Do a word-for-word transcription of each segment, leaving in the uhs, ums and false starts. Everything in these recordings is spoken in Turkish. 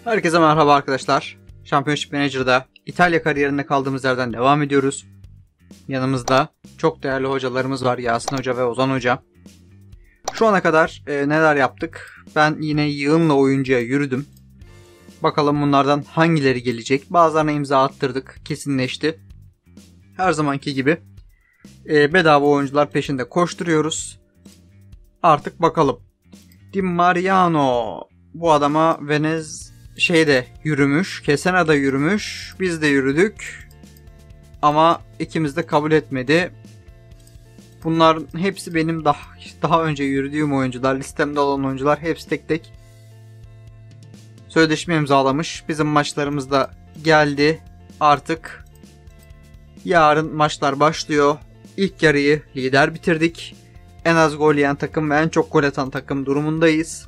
Herkese merhaba arkadaşlar. Championship Manager'da İtalya kariyerinde kaldığımız yerden devam ediyoruz. Yanımızda çok değerli hocalarımız var. Yasin Hoca ve Ozan Hoca. Şu ana kadar e, neler yaptık? Ben yine yığınla oyuncuya yürüdüm. Bakalım bunlardan hangileri gelecek? Bazılarına imza attırdık. Kesinleşti. Her zamanki gibi e, bedava oyuncular peşinde koşturuyoruz. Artık bakalım. Di Mariano. Bu adama Venez şeyde yürümüş. Kesena'da yürümüş. Biz de yürüdük. Ama ikimiz de kabul etmedi. Bunların hepsi benim daha, daha önce yürüdüğüm oyuncular. Listemde olan oyuncular hepsi tek tek sözleşme imzalamış. Bizim maçlarımız da geldi. Artık yarın maçlar başlıyor. İlk yarıyı lider bitirdik. En az gol yiyen takım ve en çok gol atan takım durumundayız.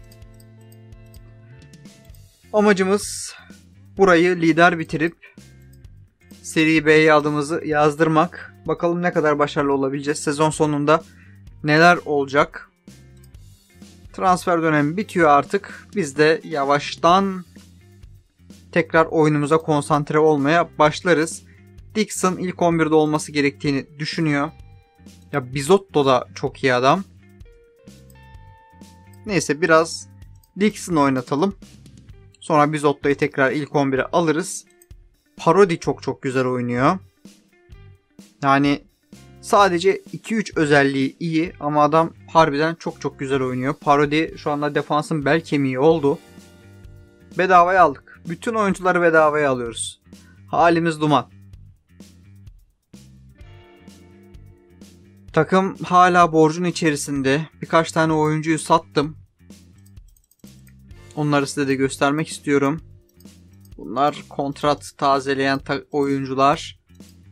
Amacımız burayı lider bitirip Seri B'ye adımızı yazdırmak. Bakalım ne kadar başarılı olabileceğiz. Sezon sonunda neler olacak. Transfer dönemi bitiyor artık. Biz de yavaştan tekrar oyunumuza konsantre olmaya başlarız. Dixon ilk on birde olması gerektiğini düşünüyor. Ya Bizotto da çok iyi adam. Neyse biraz Dixon oynatalım. Sonra Bizotto'yu tekrar ilk on bire alırız. Parodi çok çok güzel oynuyor. Yani sadece iki üç özelliği iyi ama adam harbiden çok çok güzel oynuyor. Parodi şu anda defansın bel kemiği oldu. Bedavaya aldık. Bütün oyuncuları bedavaya alıyoruz. Halimiz duman. Takım hala borcun içerisinde. Birkaç tane oyuncuyu sattım. Onları size de göstermek istiyorum. Bunlar kontrat tazeleyen oyuncular.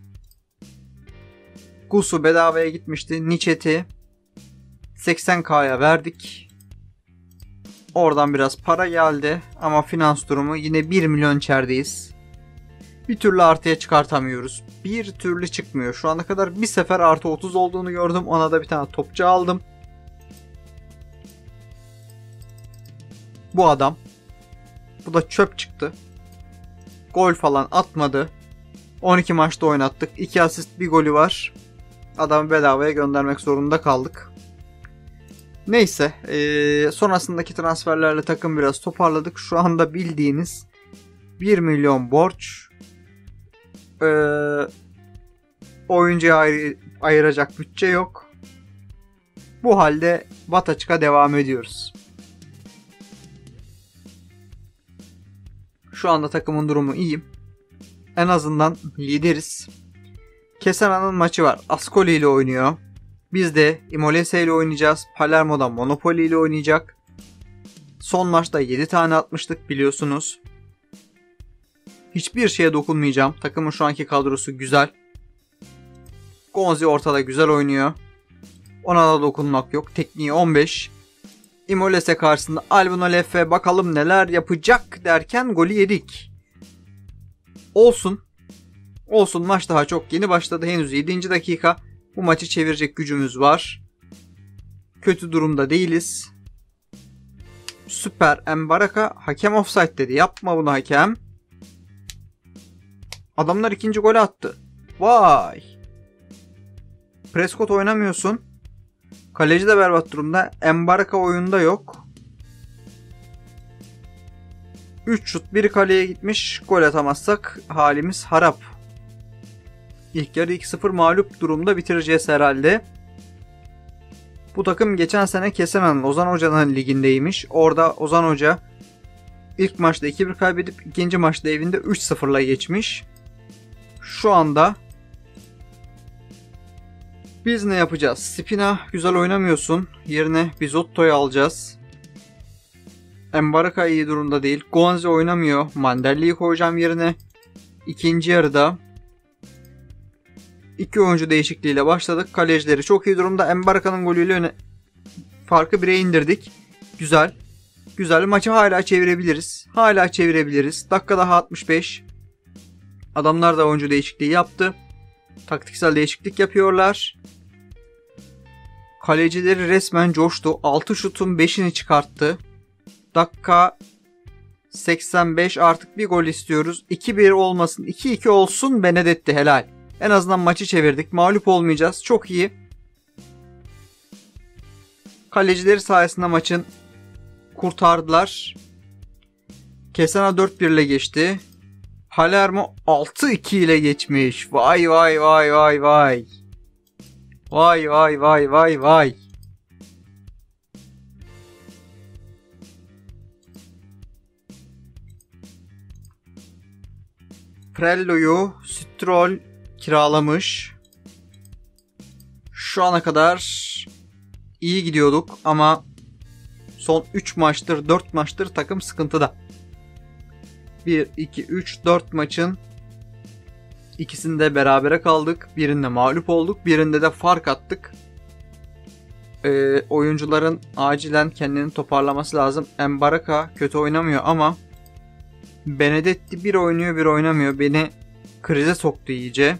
Gusu bedavaya gitmişti. Niçet'i seksen K'ya verdik. Oradan biraz para geldi. Ama finans durumu yine bir milyon içerideyiz. Bir türlü artıya çıkartamıyoruz. Bir türlü çıkmıyor. Şu ana kadar bir sefer artı otuz olduğunu gördüm. Ona da bir tane topçu aldım. Bu adam. Bu da çöp çıktı. Gol falan atmadı. on iki maçta oynattık. iki asist bir golü var. Adamı bedavaya göndermek zorunda kaldık. Neyse. Ee, sonrasındaki transferlerle takım biraz toparladık. Şu anda bildiğiniz bir milyon borç. Ee, oyuncuya ayır, ayıracak bütçe yok. Bu halde Bataçık'a devam ediyoruz. Şu anda takımın durumu iyi. En azından lideriz. Kesena'nın maçı var. Ascoli ile oynuyor. Biz de Imolese ile oynayacağız. Palermo'da Monopoly ile oynayacak. Son maçta yedi tane atmıştık biliyorsunuz. Hiçbir şeye dokunmayacağım. Takımın şu anki kadrosu güzel. Gonzi ortada güzel oynuyor. Ona da dokunmak yok. Tekniği on beş. Imolese karşısında Albino Leffe bakalım neler yapacak derken golü yedik. Olsun. Olsun, maç daha çok yeni başladı. Henüz yedinci dakika. Bu maçı çevirecek gücümüz var. Kötü durumda değiliz. Süper. Mbaraka hakem offside dedi. Yapma bunu hakem. Adamlar ikinci golü attı. Vay. Prescott oynamıyorsun. Kaleci de berbat durumda. Mbaraka oyunda yok. üç şut bir kaleye gitmiş. Gol atamazsak halimiz harap. İlk yarı iki sıfır mağlup durumda bitireceğiz herhalde. Bu takım geçen sene Kesena'nın Ozan Hoca'nın ligindeymiş. Orada Ozan Hoca ilk maçta iki bir kaybedip ikinci maçta evinde üç sıfırla geçmiş. Şu anda biz ne yapacağız? Spina güzel oynamıyorsun. Yerine Bizotto'yu alacağız. Mbaraka iyi durumda değil. Gonzi oynamıyor. Mandelli'yi koyacağım yerine. İkinci yarıda iki oyuncu değişikliğiyle başladık. Kalecileri çok iyi durumda. Mbaraka'nın golüyle öne farkı bire indirdik. Güzel. Güzel. Maçı hala çevirebiliriz. Hala çevirebiliriz. Dakika daha altmış beş. Adamlar da oyuncu değişikliği yaptı. Taktiksel değişiklik yapıyorlar. Kalecileri resmen coştu. altı şutun beşini çıkarttı. Dakika seksen beş artık bir gol istiyoruz. iki bir olmasın. iki iki olsun, Benedetti helal. En azından maçı çevirdik. Mağlup olmayacağız. Çok iyi. Kalecileri sayesinde maçın kurtardılar. Kesena dört bir ile geçti. Palermo altı iki ile geçmiş. Vay vay vay vay vay. Vay vay vay vay vay. Prello'yu Stroll kiralamış. Şu ana kadar iyi gidiyorduk ama son üç maçtır, dört maçtır takım sıkıntıda. bir, iki, üç, dört maçın ikisinde berabere kaldık. Birinde mağlup olduk. Birinde de fark attık. Ee, oyuncuların acilen kendini toparlaması lazım. Mbaraka kötü oynamıyor ama Benedetti bir oynuyor bir oynamıyor. Beni krize soktu iyice.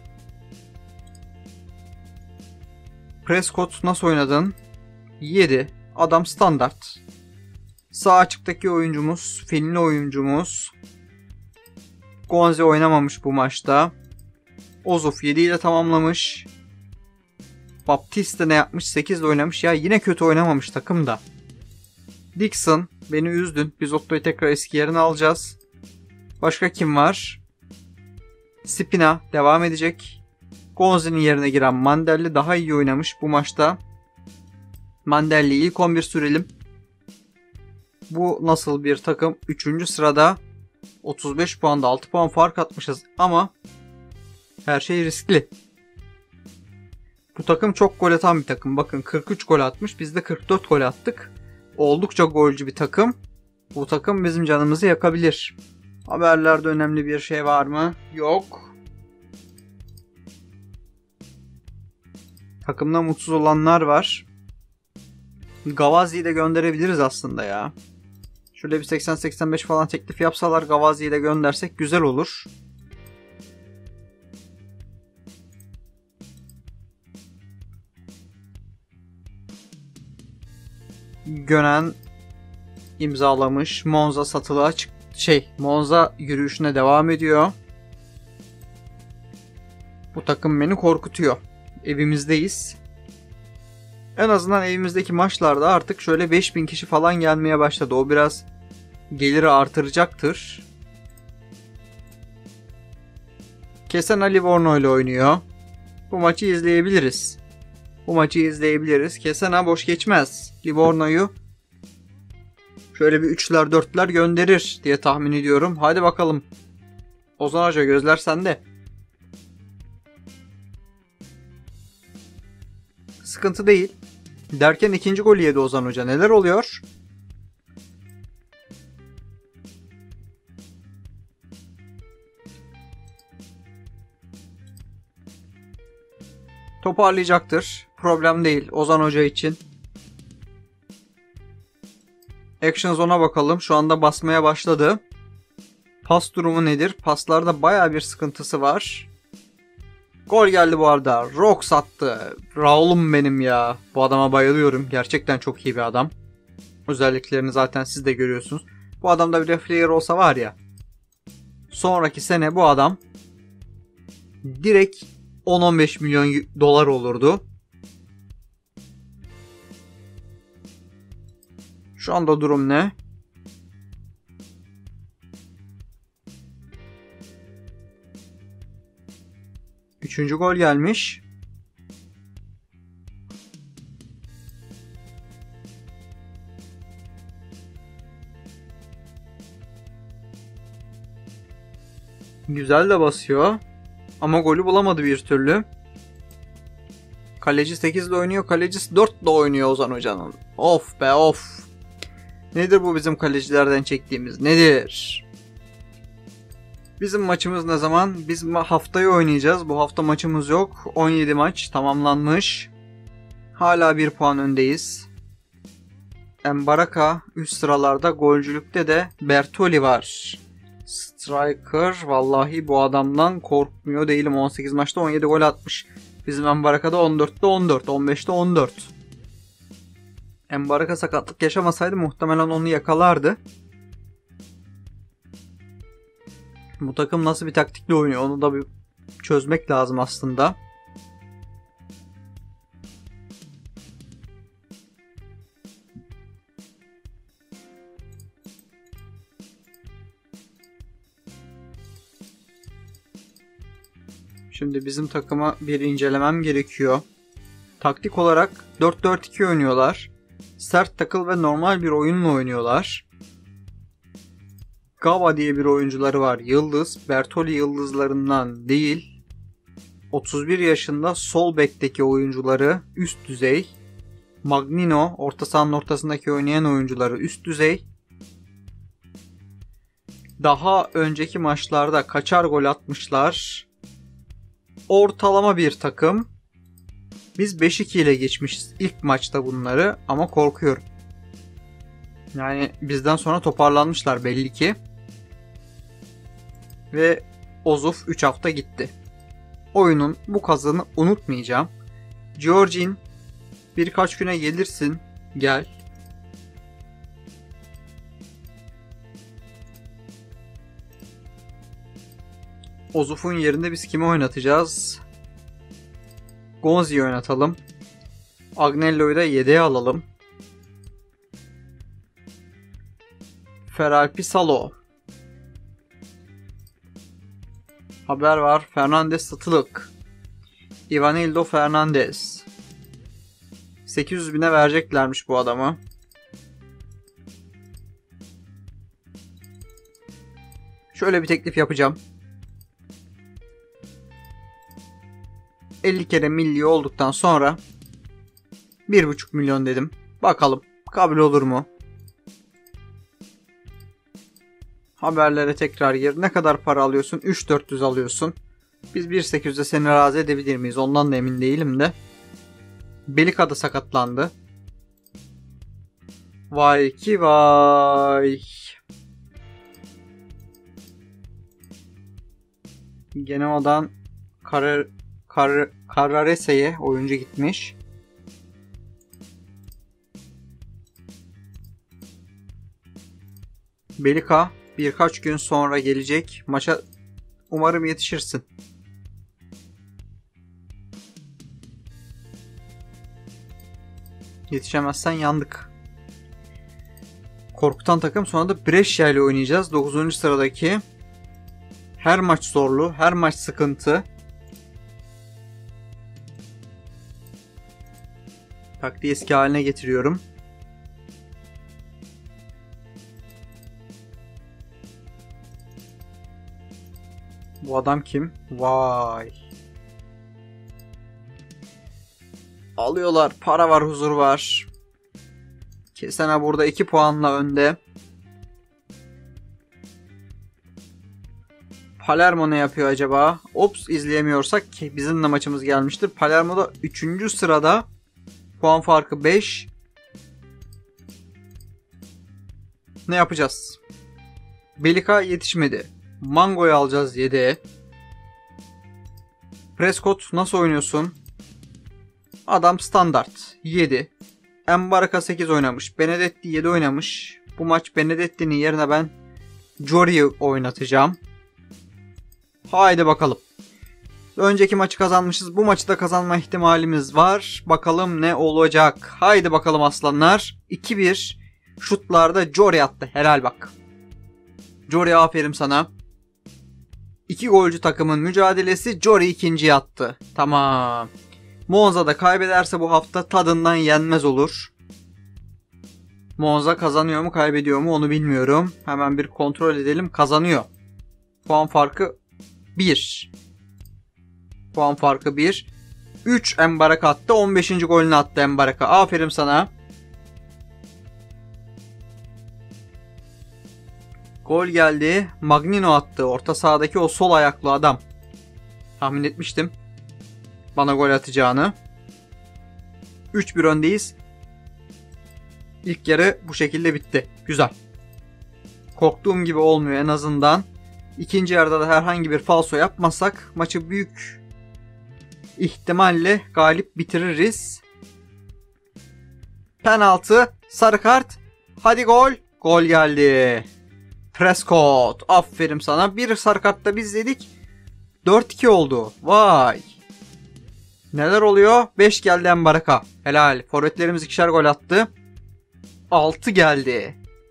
Prescott nasıl oynadın? yedi. Adam standart. Sağ açıktaki oyuncumuz, Finli oyuncumuz. Gonze oynamamış bu maçta. Ozuf yedi ile tamamlamış. Baptiste ne yapmış? sekiz ile oynamış. Ya yine kötü oynamamış takım da. Dixon, beni üzdün. Biz Otto'yu tekrar eski yerine alacağız. Başka kim var? Spina devam edecek. Gonze'nin yerine giren Mandelli daha iyi oynamış bu maçta. Mandelli'yi ilk on bir sürelim. Bu nasıl bir takım? üçüncü sırada otuz beş puanda altı puan fark atmışız ama her şey riskli. Bu takım çok gol atan bir takım. Bakın kırk üç gol atmış. Biz de kırk dört gol attık. Oldukça golcü bir takım. Bu takım bizim canımızı yakabilir. Haberlerde önemli bir şey var mı? Yok. Takımda mutsuz olanlar var. Gavazi'yi de gönderebiliriz aslında ya. Şöyle bir seksen seksen beş falan teklif yapsalar Gavazi'yi de göndersek güzel olur. Gönen imzalamış. Monza satılığa çıktı. Şey, Monza yürüyüşüne devam ediyor. Bu takım beni korkutuyor. Evimizdeyiz. En azından evimizdeki maçlarda artık şöyle beş bin kişi falan gelmeye başladı. O biraz geliri artıracaktır. Kesena Livorno ile oynuyor. Bu maçı izleyebiliriz. Bu maçı izleyebiliriz. Kesena boş geçmez. Livorno'yu şöyle bir üçler dörtler gönderir diye tahmin ediyorum. Hadi bakalım. Ozan Hoca gözler sende. Sıkıntı değil. Derken ikinci golü yedi Ozan Hoca. Neler oluyor? Toparlayacaktır. Problem değil Ozan Hoca için. Action Zone'a bakalım. Şu anda basmaya başladı. Pas durumu nedir? Paslarda baya bir sıkıntısı var. Gol geldi bu arada. Rox attı. Raul'um benim ya. Bu adama bayılıyorum. Gerçekten çok iyi bir adam. Özelliklerini zaten siz de görüyorsunuz. Bu adamda bir de Flair olsa var ya. Sonraki sene bu adam direkt on on beş milyon dolar olurdu. Şu anda durum ne? Üçüncü gol gelmiş. Güzel de basıyor. Ama golü bulamadı bir türlü. Kaleci sekiz ile oynuyor. Kalecisi dört ile oynuyor Ozan Hoca'nın. Of be of. Nedir bu bizim kalecilerden çektiğimiz? Nedir? Bizim maçımız ne zaman? Biz haftayı oynayacağız. Bu hafta maçımız yok. on yedi maç tamamlanmış. Hala bir puan öndeyiz. Mbaraka üst sıralarda, golcülükte de Bertoli var. Striker vallahi bu adamdan korkmuyor değilim. on sekiz maçta on yedi gol atmış. Bizim Mbaraka'da on dörtte on dört, on beşte on dört. Mbaraka sakatlık yaşamasaydı muhtemelen onu yakalardı. Bu takım nasıl bir taktikle oynuyor onu da bir çözmek lazım aslında. Şimdi bizim takıma bir incelemem gerekiyor. Taktik olarak dört dört iki oynuyorlar. Sert takıl ve normal bir oyunla oynuyorlar. Gava diye bir oyuncuları var. Yıldız. Bertoli yıldızlarından değil. otuz bir yaşında sol bekteki oyuncuları üst düzey. Magnino orta sahanın ortasındaki oynayan oyuncuları üst düzey. Daha önceki maçlarda kaçar gol atmışlar. Ortalama bir takım. Biz beş iki ile geçmişiz ilk maçta bunları ama korkuyorum. Yani bizden sonra toparlanmışlar belli ki. Ve Ozuf üç hafta gitti. Oyunun bu kazanı unutmayacağım. Georgin birkaç güne gelirsin. Gel. Ozuf'un yerinde biz kimi oynatacağız? Gonzi'yi oynatalım. Agnello'yu da yedeğe alalım. Feralpi Salo. Haber var. Fernandez satılık. Ivanildo Fernandez. sekiz yüz bine vereceklermiş bu adamı. Şöyle bir teklif yapacağım. elli kere milli olduktan sonra bir buçuk milyon dedim. Bakalım kabul olur mu? Haberlere tekrar gir. Ne kadar para alıyorsun? üç bin dört yüz alıyorsun. Biz bir bin sekiz yüze seni razı edebilir miyiz? Ondan da emin değilim de. Belika da sakatlandı. Vay ki vay. Genoa'dan Kar Kar Kararese'ye oyuncu gitmiş. Belika birkaç gün sonra gelecek. Maça umarım yetişirsin. Yetişemezsen yandık. Korkutan takım, sonra da Brescia ile oynayacağız. dokuzuncu sıradaki. Her maç zorlu, her maç sıkıntı. Taktiği eski haline getiriyorum. Bu adam kim? Vay. Alıyorlar. Para var, huzur var. Kesene burada iki puanla önde. Palermo ne yapıyor acaba? Ops, izleyemiyorsak ki bizim de maçımız gelmiştir. Palermo da üçüncü sırada. Puan farkı beş. Ne yapacağız? Belika yetişmedi. Mango'yu alacağız yedeğe. Prescott nasıl oynuyorsun? Adam standart yedi. Embaraka sekiz oynamış. Benedetti yedi oynamış. Bu maç Benedetti'nin yerine ben Jory'i oynatacağım. Haydi bakalım. Önceki maçı kazanmışız. Bu maçı da kazanma ihtimalimiz var. Bakalım ne olacak. Haydi bakalım aslanlar. iki bir. Şutlarda Jory attı. Helal bak. Jory, aferin sana. İki golcü takımın mücadelesi, Jory ikinciye attı. Tamam. Monza da kaybederse bu hafta tadından yenmez olur. Monza kazanıyor mu kaybediyor mu onu bilmiyorum. Hemen bir kontrol edelim. Kazanıyor. Puan farkı bir. Puan farkı bir. üç Embaraka attı. on beşinci golünü attı Embaraka. Aferin sana. Gol geldi. Magnino attı. Orta sahadaki o sol ayaklı adam. Tahmin etmiştim bana gol atacağını. üç bir öndeyiz. İlk yarı bu şekilde bitti. Güzel. Korktuğum gibi olmuyor en azından. İkinci yarıda da herhangi bir falso yapmazsak maçı büyük ihtimalle galip bitiririz. Penaltı, sarı kart. Hadi gol. Gol geldi. Prescott. Aferin sana. Bir sarı kartta biz yedik. dört iki oldu. Vay. Neler oluyor? beş geldi Embaraka. Helal. Forvetlerimiz ikişer gol attı. altı geldi.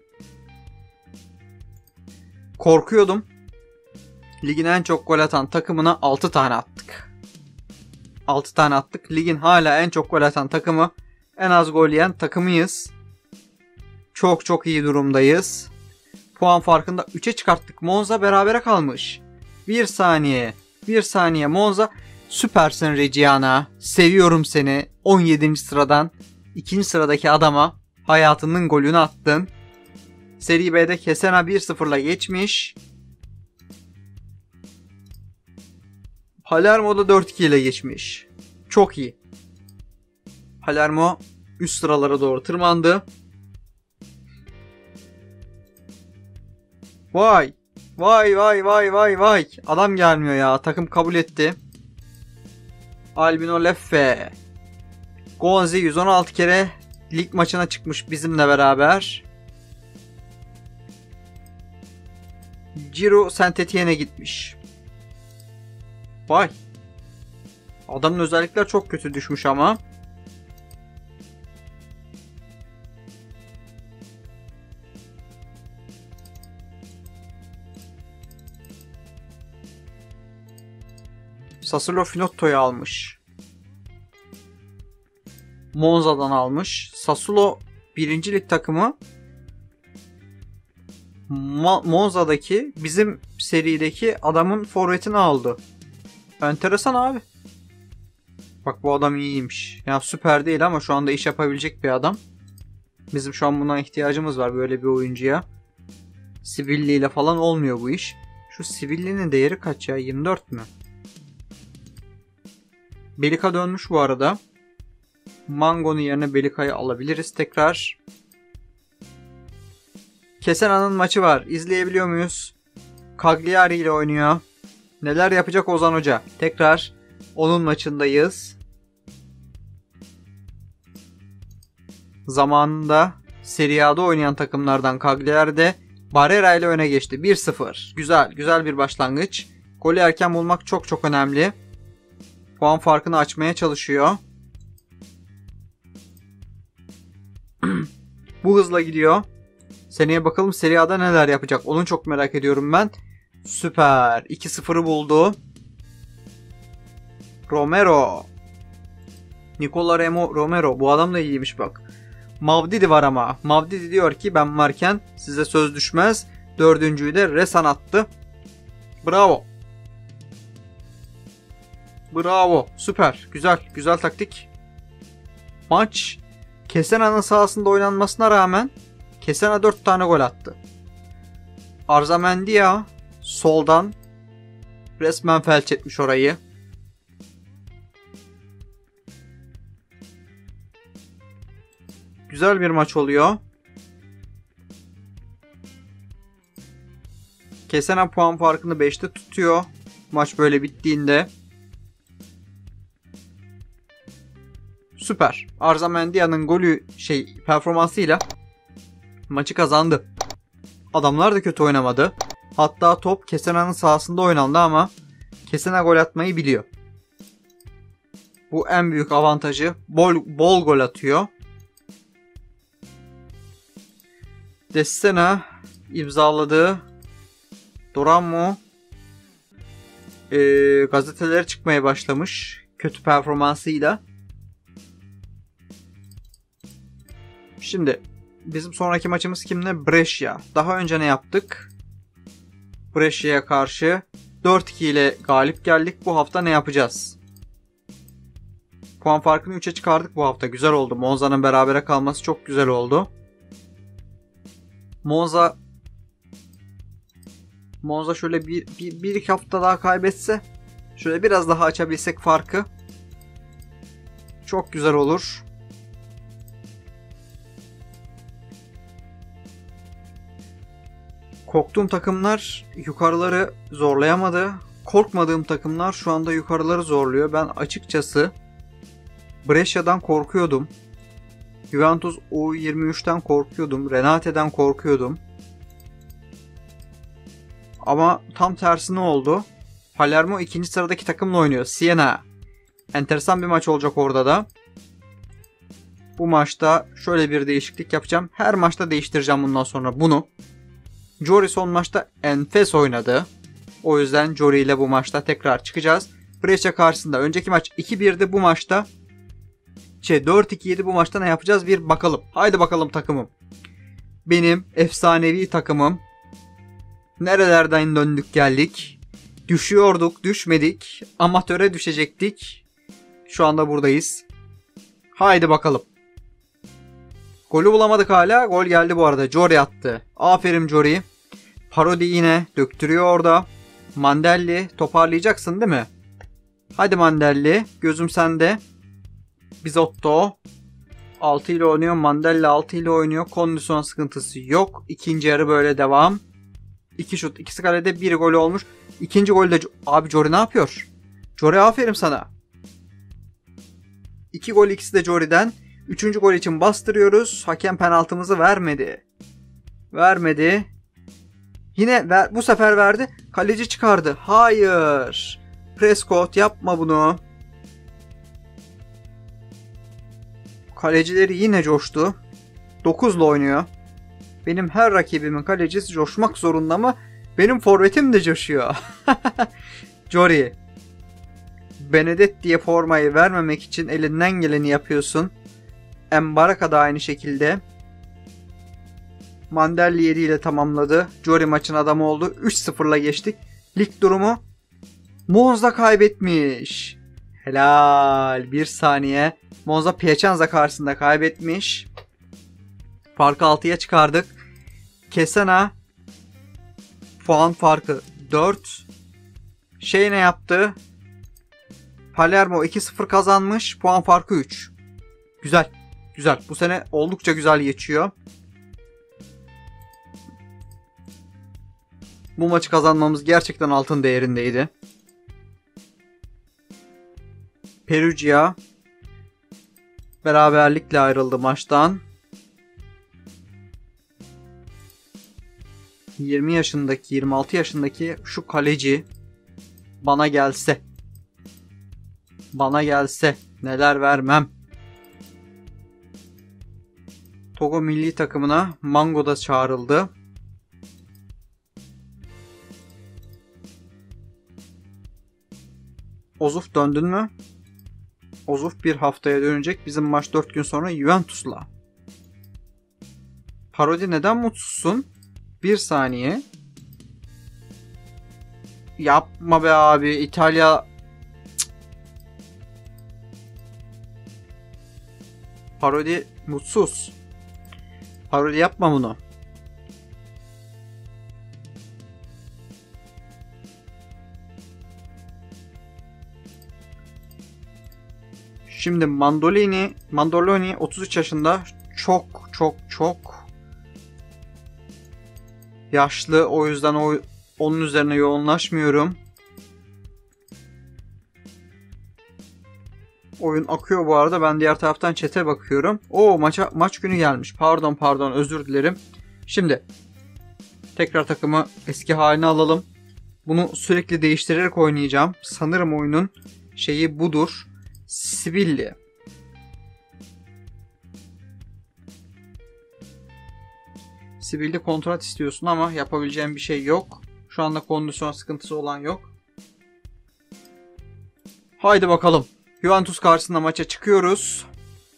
Korkuyordum. Ligin en çok gol atan takımına altı tane attık. altı tane attık. Ligin hala en çok gol atan takımı, en az gol yiyen takımıyız. Çok çok iyi durumdayız. Puan farkında üçe çıkarttık. Monza berabere kalmış. Bir saniye. Bir saniye Monza. Süpersin Reggiana. Seviyorum seni. on yedinci sıradan ikinci sıradaki adama hayatının golünü attın. Seri B'de Cesena bir sıfırla geçmiş. Palermo'da dört iki ile geçmiş. Çok iyi. Palermo üst sıralara doğru tırmandı. Vay. Vay vay vay vay vay. Adam gelmiyor ya. Takım kabul etti. Albino Leffe. Gonzi yüz on altı kere lig maçına çıkmış bizimle beraber. Ciro Saint Etienne'e gitmiş. Vay. Adamın özellikler çok kötü düşmüş ama. Sassuolo Finotto'yu almış. Monza'dan almış. Sassuolo birinci lig takımı. Ma- Monza'daki bizim serideki adamın forvetini aldı. Enteresan abi. Bak bu adam iyiymiş. Ya süper değil ama şu anda iş yapabilecek bir adam. Bizim şu an buna ihtiyacımız var, böyle bir oyuncuya. Sibilli ile falan olmuyor bu iş. Şu Sibilli'nin değeri kaç ya? yirmi dört mü? Belika dönmüş bu arada. Mango'nun yerine Belika'yı alabiliriz tekrar. Cesena'nın maçı var. İzleyebiliyor muyuz? Cagliari ile oynuyor. Neler yapacak Ozan Hoca? Tekrar onun maçındayız. Zamanında Serie A'da oynayan takımlardan Cagliari'de Barrera ile öne geçti. bir sıfır. Güzel, güzel bir başlangıç. Golü erken bulmak çok çok önemli. Puan farkını açmaya çalışıyor. Bu hızla gidiyor. Seneye bakalım Serie A'da neler yapacak. Onu çok merak ediyorum ben. Süper. iki sıfırı buldu. Romero. Nicola Remo Romero. Bu adam da iyiymiş bak. Mavdidi var ama. Mavdidi diyor ki ben varken size söz düşmez. Dördüncüyü de Resan attı. Bravo. Bravo. Süper. Güzel. Güzel taktik. Maç Cesena'nın sahasında oynanmasına rağmen Cesena dört tane gol attı. Arzamendia soldan resmen felç etmiş orayı. Güzel bir maç oluyor. Cesena puan farkını beşte tutuyor. Maç böyle bittiğinde. Süper. Arzamendia'nın golü şey performansıyla maçı kazandı. Adamlar da kötü oynamadı. Hatta top Cesena'nın sahasında oynandı ama Cesena gol atmayı biliyor. Bu en büyük avantajı. Bol, bol gol atıyor. Destena imzaladığı Dorammo e, gazetelere çıkmaya başlamış. Kötü performansıyla. Şimdi bizim sonraki maçımız kimle? Brescia. Daha önce ne yaptık? Brescia'ya karşı dört iki ile galip geldik. Bu hafta ne yapacağız? Puan farkını üçe çıkardık bu hafta. Güzel oldu. Monza'nın berabere kalması çok güzel oldu. Monza Monza şöyle bir, bir, bir iki hafta daha kaybetse, şöyle biraz daha açabilsek farkı çok güzel olur. Korktuğum takımlar yukarıları zorlayamadı. Korkmadığım takımlar şu anda yukarıları zorluyor. Ben açıkçası Brescia'dan korkuyordum. Juventus U yirmi üçten korkuyordum. Renate'den korkuyordum. Ama tam tersi ne oldu? Palermo ikinci sıradaki takımla oynuyor. Siena. Enteresan bir maç olacak orada da. Bu maçta şöyle bir değişiklik yapacağım. Her maçta değiştireceğim bundan sonra bunu. Jory son maçta enfes oynadı. O yüzden Jory ile bu maçta tekrar çıkacağız. Brescia karşısında önceki maç iki birdi, bu maçta şey dört iki yedi, bu maçta ne yapacağız bir bakalım. Haydi bakalım takımım. Benim efsanevi takımım. Nerelerden döndük geldik. Düşüyorduk, düşmedik. Amatöre düşecektik. Şu anda buradayız. Haydi bakalım. Golü bulamadık hala. Gol geldi bu arada. Jory attı. Aferin Jory. Parodi yine döktürüyor orada. Mandelli toparlayacaksın değil mi? Hadi Mandelli. Gözüm sende. Bizotto altı ile oynuyor. Mandelli altı ile oynuyor. Kondisyon sıkıntısı yok. İkinci yarı böyle devam. iki şut. ikisi kalede. bir gol olmuş. İkinci golde abi Jory ne yapıyor? Jory aferin sana. iki gol, ikisi de Jory'den. Üçüncü gol için bastırıyoruz. Hakem penaltımızı vermedi. Vermedi. Yine ver, bu sefer verdi. Kaleci çıkardı. Hayır. Prescott yapma bunu. Kalecileri yine coştu. dokuzla oynuyor. Benim her rakibimin kalecisi coşmak zorunda mı? Benim forvetim de coşuyor. Jory. Benedetti'ye formayı vermemek için elinden geleni yapıyorsun. Mbaraka da aynı şekilde. Mandelli yedi ile tamamladı. Jory maçın adamı oldu. üç sıfırla geçtik. Lig durumu Monza kaybetmiş. Helal. Bir saniye. Monza Piacenza karşısında kaybetmiş. Farkı altıya çıkardık. Cesena puan farkı dört. Şey ne yaptı? Palermo iki sıfır kazanmış. Puan farkı üç. Güzel. Güzel. Bu sene oldukça güzel geçiyor. Bu maçı kazanmamız gerçekten altın değerindeydi. Perugia beraberlikle ayrıldı maçtan. yirmi yaşındaki, yirmi altı yaşındaki şu kaleci bana gelse. Bana gelse neler vermem. Togo milli takımına Mango da çağrıldı. Ozuf döndün mü? Ozuf bir haftaya dönecek. Bizim maç dört gün sonra Juventus'la. Parodi neden mutsuzsun? Bir saniye. Yapma be abi. İtalya... Cık. Parodi mutsuz. Parodi yapma bunu. Şimdi Mandolini, Mandolini otuz üç yaşında, çok çok çok yaşlı, o yüzden o, onun üzerine yoğunlaşmıyorum. Oyun akıyor bu arada, ben diğer taraftan chat'e bakıyorum. Oo, maça maç günü gelmiş. Pardon pardon özür dilerim. Şimdi tekrar takımı eski haline alalım. Bunu sürekli değiştirerek oynayacağım. Sanırım oyunun şeyi budur. Sibilli. Sibilli kontrat istiyorsun ama yapabileceğim bir şey yok. Şu anda kondisyon sıkıntısı olan yok. Haydi bakalım. Juventus karşısında maça çıkıyoruz.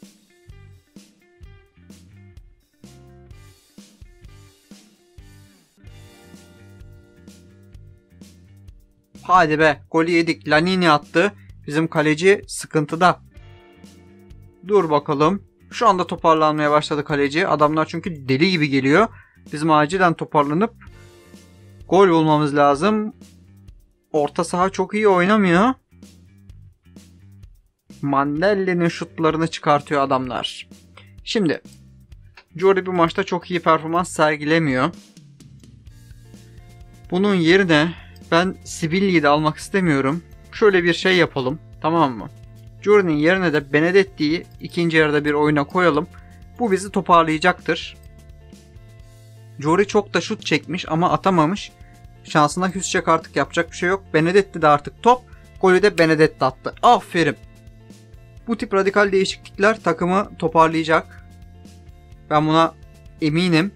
Hadi be, golü yedik. Lanini attı. Bizim kaleci sıkıntıda. Dur bakalım. Şu anda toparlanmaya başladı kaleci. Adamlar çünkü deli gibi geliyor. Bizim acilen toparlanıp gol bulmamız lazım. Orta saha çok iyi oynamıyor. Mandelli'nin şutlarını çıkartıyor adamlar. Şimdi Jory bu maçta çok iyi performans sergilemiyor. Bunun yerine ben Sibilli'yi de almak istemiyorum. Şöyle bir şey yapalım. Tamam mı? Jory'nin yerine de Benedetti'yi ikinci yarıda bir oyuna koyalım. Bu bizi toparlayacaktır. Jory çok da şut çekmiş ama atamamış. Şansına küsecek, artık yapacak bir şey yok. Benedetti de artık top. Golü de Benedetti attı. Aferin. Bu tip radikal değişiklikler takımı toparlayacak. Ben buna eminim.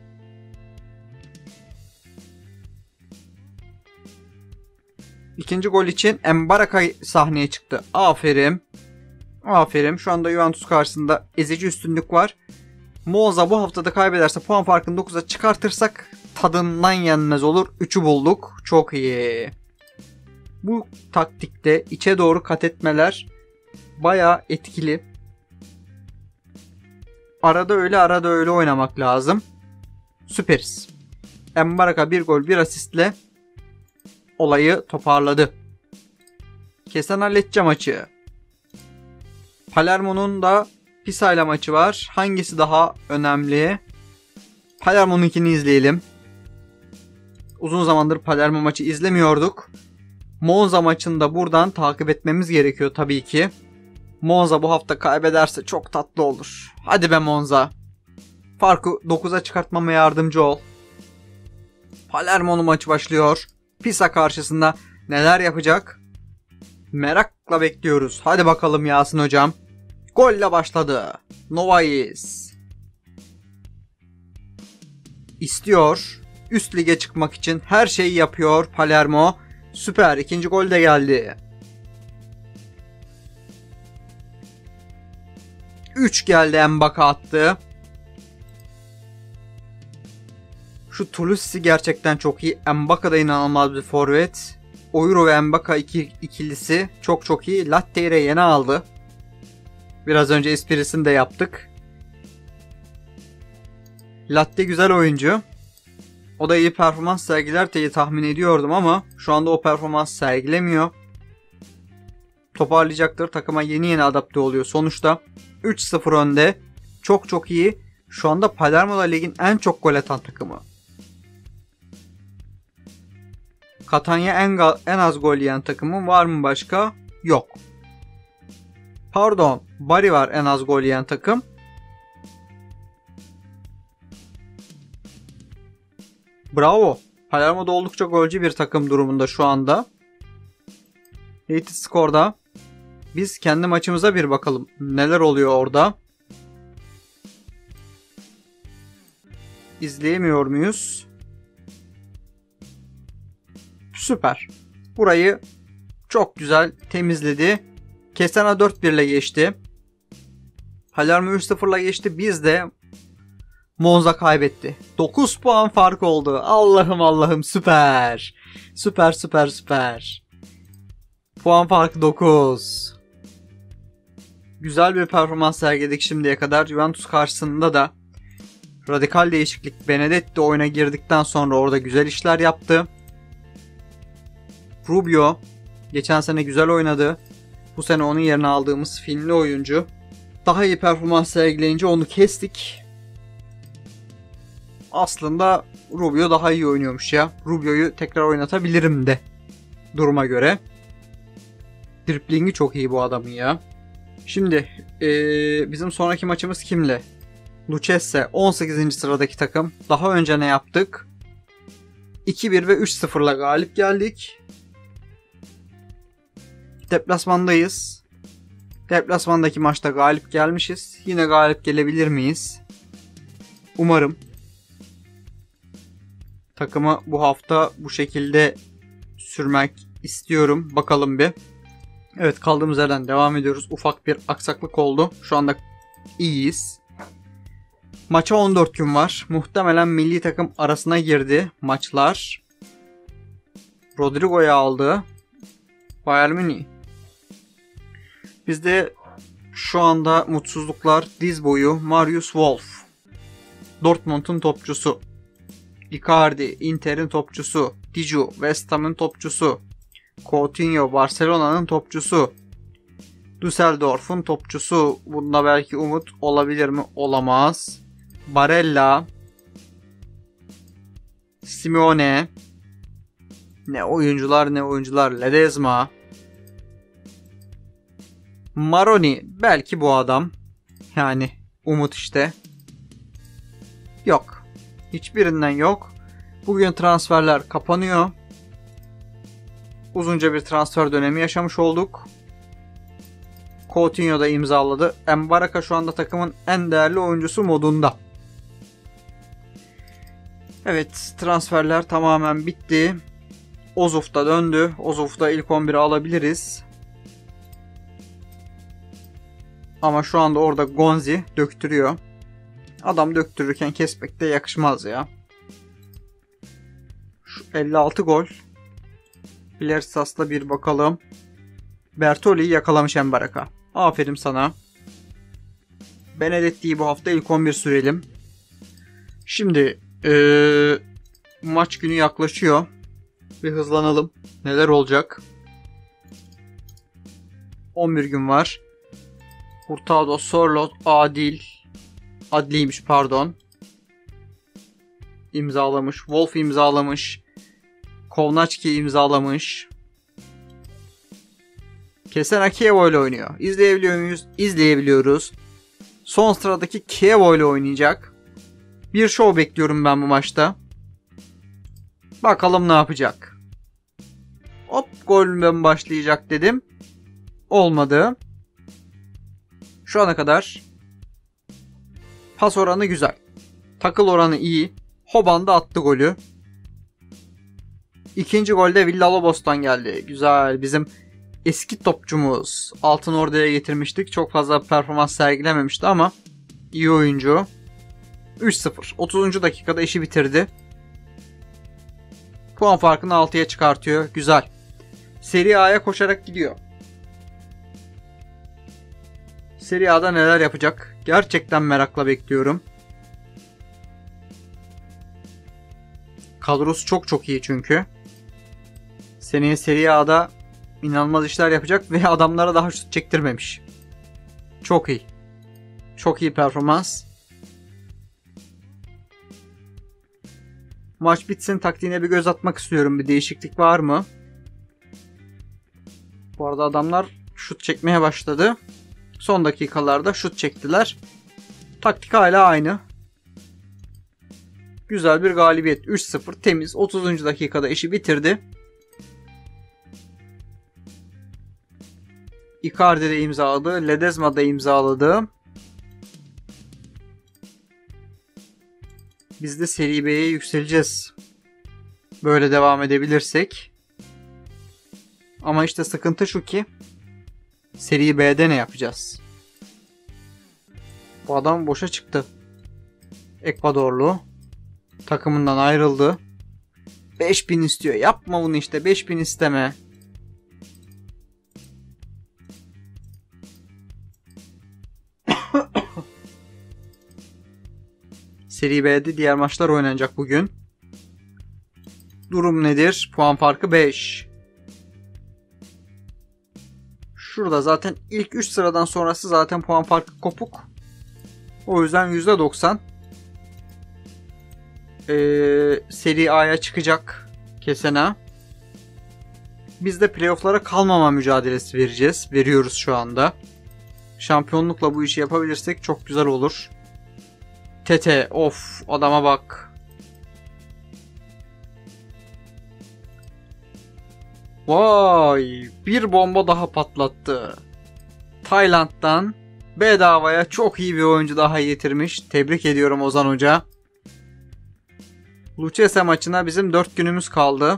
İkinci gol için Mbaraka sahneye çıktı. Aferin. Aferin. Şu anda Juventus karşısında ezici üstünlük var. Monza bu haftada kaybederse puan farkını dokuza çıkartırsak tadından yenmez olur. üçü bulduk. Çok iyi. Bu taktikte içe doğru kat etmeler bayağı etkili. Arada öyle arada öyle oynamak lazım. Süperiz. Mbaraka bir gol bir asistle olayı toparladı. Kesin halledeceğim maçı. Palermo'nun da Pisa ile maçı var. Hangisi daha önemli? Palermo'nunkini izleyelim. Uzun zamandır Palermo maçı izlemiyorduk. Monza maçını da buradan takip etmemiz gerekiyor tabii ki. Monza bu hafta kaybederse çok tatlı olur. Hadi be Monza. Farkı dokuza çıkartmama yardımcı ol. Palermo'nun maçı başlıyor. Pisa karşısında neler yapacak? Merakla bekliyoruz. Hadi bakalım Yasin hocam. Golle başladı. Novais. İstiyor. Üst lige çıkmak için her şeyi yapıyor Palermo. Süper. İkinci gol de geldi. üç geldi, Mbaka attı. Şu Toulouse gerçekten çok iyi. Mbaka da inanılmaz bir forvet. Oyuro ve Mbaka iki, ikilisi çok çok iyi. Latte'yi yeni aldı. Biraz önce esprisini de yaptık. Latte güzel oyuncu. O da iyi performans sergiler diye tahmin ediyordum ama şu anda o performans sergilemiyor. Toparlayacaktır. Takıma yeni yeni adapte oluyor. Sonuçta üç sıfır önde. Çok çok iyi. Şu anda Palermo da ligin en çok gol atan takımı. Catania en, en az gol yiyen takımı var mı başka? Yok. Pardon. Bari var en az gol yiyen takım. Bravo. Palermo da oldukça golcü bir takım durumunda şu anda. Rated Score'da. Biz kendi maçımıza bir bakalım. Neler oluyor orada? İzleyemiyor muyuz? Süper. Burayı çok güzel temizledi. Kesena dört bir ile geçti. Palermo üç sıfır ile geçti. Biz de Monza kaybetti. dokuz puan fark oldu. Allah'ım Allah'ım, süper. Süper süper süper. Puan farkı dokuz. Güzel bir performans sergiledik şimdiye kadar. Juventus karşısında da radikal değişiklik. Benedetti oyuna girdikten sonra orada güzel işler yaptı. Rubio geçen sene güzel oynadı. Bu sene onun yerine aldığımız filmli oyuncu daha iyi performans sergileyince onu kestik. Aslında Rubio daha iyi oynuyormuş ya. Rubio'yu tekrar oynatabilirim de duruma göre. Driplingi çok iyi bu adamın ya. Şimdi ee, bizim sonraki maçımız kimle? Lucchese on sekizinci sıradaki takım. Daha önce ne yaptık? iki bir ve üç sıfır ile galip geldik. Deplasmandayız. Deplasmandaki maçta galip gelmişiz. Yine galip gelebilir miyiz? Umarım. Takımı bu hafta bu şekilde sürmek istiyorum. Bakalım bir. Evet, kaldığımız yerden devam ediyoruz. Ufak bir aksaklık oldu. Şu anda iyiyiz. Maça on dört gün var. Muhtemelen milli takım arasına girdi maçlar. Rodrigo'yu aldı. Bayern Münih. Bizde şu anda mutsuzluklar diz boyu. Marius Wolf. Dortmund'un topçusu. Icardi, Inter'in topçusu. Diju, West Ham'ın topçusu. Coutinho, Barcelona'nın topçusu. Düsseldorf'un topçusu. Bunda belki umut olabilir mi? Olamaz. Barella. Simeone. Ne oyuncular ne oyuncular. Ledezma. Maroni. Belki bu adam. Yani umut işte. Yok. Hiçbirinden yok. Bugün transferler kapanıyor. Uzunca bir transfer dönemi yaşamış olduk. Coutinho da imzaladı. Mbaraka şu anda takımın en değerli oyuncusu modunda. Evet, transferler tamamen bitti. Ozuf da döndü. Ozuf'ta ilk on biri alabiliriz. Ama şu anda orada Gonzi döktürüyor. Adam döktürürken kesmek de yakışmaz ya. Şu elli altı gol. Bilersas'la bir bakalım. Bertoli'yi yakalamış Mbaraka. Aferin sana. Benedetti'yi bu hafta ilk on bir sürelim. Şimdi ee, maç günü yaklaşıyor. Bir hızlanalım. Neler olacak? on bir gün var. Hurtado, Sorlot, Adil. Adliymiş pardon. İmzalamış. Wolf imzalamış. Kovnaçki imzalamış. Kesena Kievo ile oynuyor. İzleyebiliyor muyuz? İzleyebiliyoruz. Son sıradaki Kievo ile oynayacak. Bir şov bekliyorum ben bu maçta. Bakalım ne yapacak. Hop, golden başlayacak dedim. Olmadı. Şu ana kadar pas oranı güzel. Takıl oranı iyi. Hoban da attı golü. İkinci golde Villalobos'tan geldi. Güzel. Bizim eski topçumuz. Altın Ordu'ya getirmiştik. Çok fazla performans sergilememişti ama iyi oyuncu. üç sıfır. otuzuncu dakikada işi bitirdi. Puan farkını altıya çıkartıyor. Güzel. Serie A'ya koşarak gidiyor. Serie A'da neler yapacak? Gerçekten merakla bekliyorum. Kadrosu çok çok iyi çünkü. Seneye Serie A'da inanılmaz işler yapacak ve adamlara daha şut çektirmemiş. Çok iyi. Çok iyi performans. Maç bitsin, taktiğine bir göz atmak istiyorum. Bir değişiklik var mı? Bu arada adamlar şut çekmeye başladı. Son dakikalarda şut çektiler. Taktik hala aynı. Güzel bir galibiyet. üç sıfır temiz. otuzuncu dakikada işi bitirdi. Icardi de imzaladı. Ledesma da imzaladı. Biz de Serie B'ye yükseleceğiz. Böyle devam edebilirsek. Ama işte sıkıntı şu ki Serie B'de ne yapacağız? Bu adam boşa çıktı. Ekvadorlu. Takımından ayrıldı. beş bin istiyor. Yapma bunu işte. beş bin isteme. Serie B'de diğer maçlar oynanacak bugün. Durum nedir? Puan farkı beş. Şurada zaten ilk üç sıradan sonrası zaten puan farkı kopuk. O yüzden yüzde doksan ee, Serie A'ya çıkacak Kesena. Biz de playoff'lara kalmama mücadelesi vereceğiz. Veriyoruz şu anda. Şampiyonlukla bu işi yapabilirsek çok güzel olur. Tete, of, adama bak. Vay, bir bomba daha patlattı. Tayland'dan bedavaya çok iyi bir oyuncu daha getirmiş. Tebrik ediyorum Ozan Hoca. Lucchese maçına bizim dört günümüz kaldı.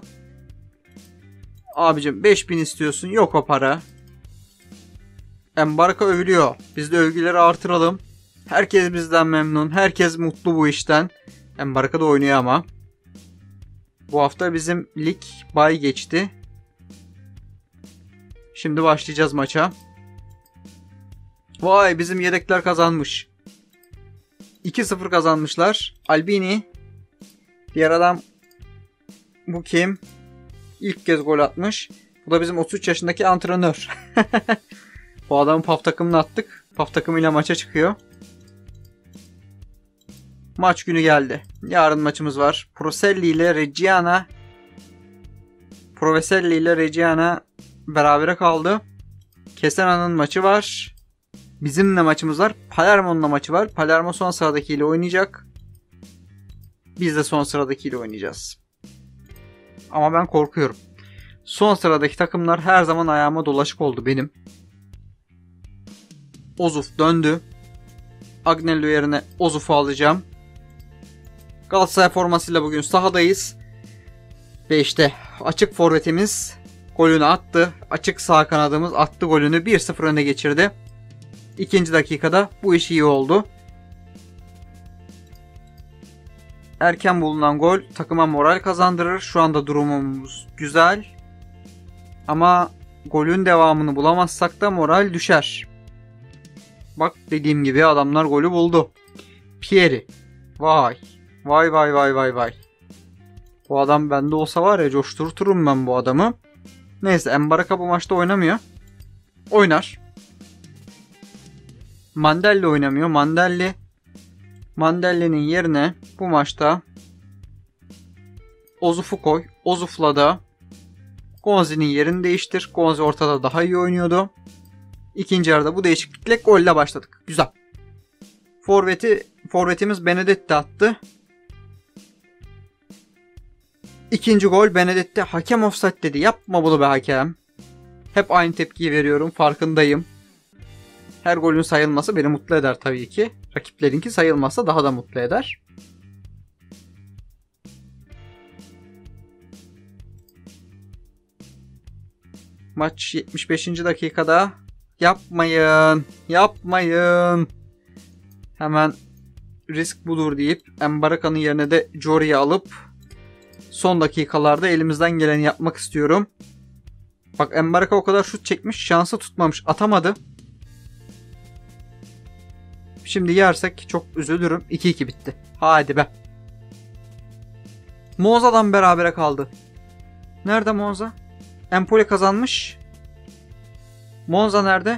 Abicim beş bin istiyorsun, yok o para. Mbaraka övülüyor. Biz de övgüleri artıralım. Herkes bizden memnun. Herkes mutlu bu işten. Mbaraka da oynuyor ama. Bu hafta bizim lig bay geçti. Şimdi başlayacağız maça. Vay, bizim yedekler kazanmış. iki sıfır kazanmışlar. Albini. Diğer adam bu kim? İlk kez gol atmış. Bu da bizim otuz üç yaşındaki antrenör. Bu adamı P A F takımına attık. P A F takımıyla maça çıkıyor. Maç günü geldi. Yarın maçımız var. Proselli ile Reggiana Proveselli ile Reggiana berabere kaldı. Kesena'nın maçı var. Bizimle maçımız var. Palermo'nun maçı var. Palermo son sıradakiyle oynayacak. Biz de son sıradakiyle oynayacağız. Ama ben korkuyorum. Son sıradaki takımlar her zaman ayağıma dolaşık oldu benim. Ozuf döndü. Agnello yerine Ozuf'u alacağım. Galatasaray formasıyla bugün sahadayız. Ve işte açık forvetimiz golünü attı. Açık sağ kanadımız attı golünü. bir sıfır öne geçirdi. İkinci dakikada bu iş iyi oldu. Erken bulunan gol takıma moral kazandırır. Şu anda durumumuz güzel. Ama golün devamını bulamazsak da moral düşer. Bak dediğim gibi adamlar golü buldu. Pieri. Vay. Vay vay vay vay vay. Bu adam bende olsa var ya coşturturum ben bu adamı. Neyse Mbaraka bu maçta oynamıyor. Oynar. Mandelli oynamıyor. Mandelli. Mandelli'nin yerine bu maçta Ozuf'u koy. Ozuf'la da Gonzi'nin yerini değiştir. Gonzi ortada daha iyi oynuyordu. İkinci yarıda bu değişiklikle golle başladık. Güzel. Forveti, forvetimiz Benedetti attı. İkinci gol Benedetti. Hakem offside dedi. Yapma bunu be hakem. Hep aynı tepkiyi veriyorum. Farkındayım. Her golün sayılması beni mutlu eder tabii ki. Rakiplerinki sayılmazsa daha da mutlu eder. Maç yetmiş beşinci dakikada. Yapmayın. Yapmayın. Hemen risk budur deyip Mbaraka'nın yerine de Jory'i alıp son dakikalarda elimizden geleni yapmak istiyorum. Bak Mbaraka o kadar şut çekmiş. Şansı tutmamış. Atamadı. Şimdi yersek çok üzülürüm. iki iki bitti. Hadi be. Monza'dan berabere kaldı. Nerede Monza? Empoli kazanmış. Monza nerede?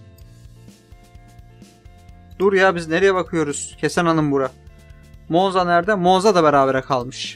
Dur ya biz nereye bakıyoruz? Kesen Hanım bura. Monza nerede? Monza da berabere kalmış.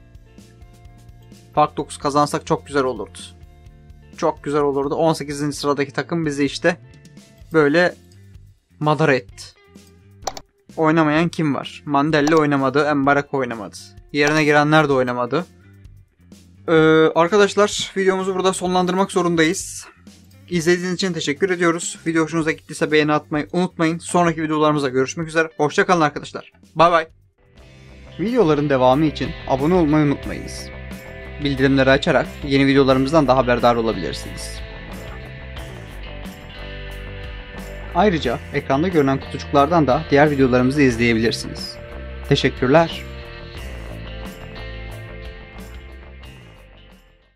Fark dokuz kazansak çok güzel olurdu. Çok güzel olurdu. on sekizinci sıradaki takım bizi işte böyle madara etti. Oynamayan kim var? Mandelli oynamadı. Mbaraka oynamadı. Yerine girenler de oynamadı. Ee, arkadaşlar videomuzu burada sonlandırmak zorundayız. İzlediğiniz için teşekkür ediyoruz. Video hoşunuza gittiyse beğeni atmayı unutmayın. Sonraki videolarımızda görüşmek üzere. Hoşça kalın arkadaşlar. Bay bay. Videoların devamı için abone olmayı unutmayınız. Bildirimleri açarak yeni videolarımızdan da haberdar olabilirsiniz. Ayrıca ekranda görünen kutucuklardan da diğer videolarımızı izleyebilirsiniz. Teşekkürler.